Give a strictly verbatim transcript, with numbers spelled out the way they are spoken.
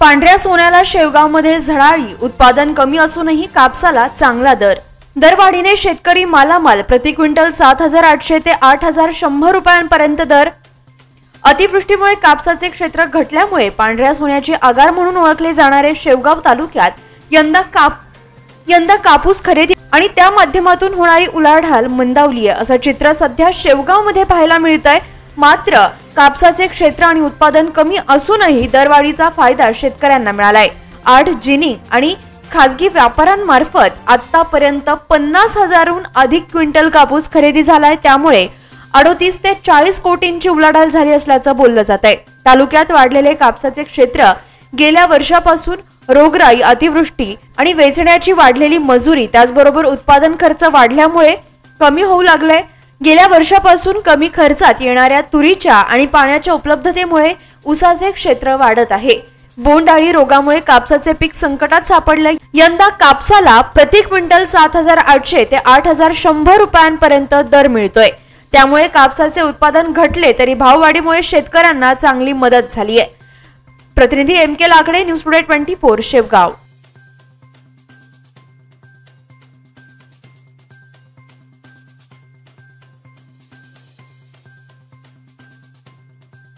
पांढऱ्या सोन्याला शेवगावमध्ये झळाळी, उत्पादन कमी असूनही कापसाला चांगला दर। दरवाढीने शेतकरी मालामाल, प्रति क्विंटल सात हजार आठशे ते आठ हजार शंभर रुपयांपर्यंत दर। अतिवृष्टीमुळे कापसाचे क्षेत्र घटल्यामुळे पांढऱ्या सोन्याची आगार म्हणून ओळखले जाणारे शेवगाव तालुक्यात यंदा काप यंदा कापूस खरेदी आणि त्या माध्यमातून होणारी उलाढाल मंदावली आहे, असं चित्र सध्या शेवगावमध्ये पाहायला मिळतंय। मात्र कापसाचे क्षेत्र आणि उत्पादन कमी असूनही दरवाढीचा फायदा शेतकऱ्यांना मिळालाय। आठ जिनिंग आणि खासगी व्यापाऱ्यांमार्फत आतापर्यंत पन्नास हजारहून अधिक क्विंटल कापूस खरेदी झालाय, त्यामुळे अडोतीस ते चाळीस कोटींची उलाढाल झाली असल्याचं बोललं जात आहे। तालुक्यात वाढलेले कापसाचे क्षेत्र, गेल्या वर्षापासून रोगराई, अतिवृष्टी आणि वेचण्याची वाढलेली मजुरी, त्याचबरोबर उत्पादन खर्च वाढल्यामुळे कमी होऊ लागले। गेल्या वर्षापासून कमी खर्चात येणाऱ्या तुरीच्या आणि पाण्याच्या उपलब्धतेमुळे ऊसाचे क्षेत्र वाढत आहे। बोंडअळी रोगामुळे कापसाचे पीक संकटात सापडले। यंदा कापसाला प्रति क्विंटल सात हजार आठशे ते आठ हजार शंभर रुपयांपर्यंत दर मिळतोय, त्यामुळे कापसाचे उत्पादन घटले तरी भाववाढीमुळे शेतकऱ्यांना चांगली मदत झाली आहे। प्रतिनिधी एम के लाकडे, न्यूज टुडे चोवीस शेवगाव।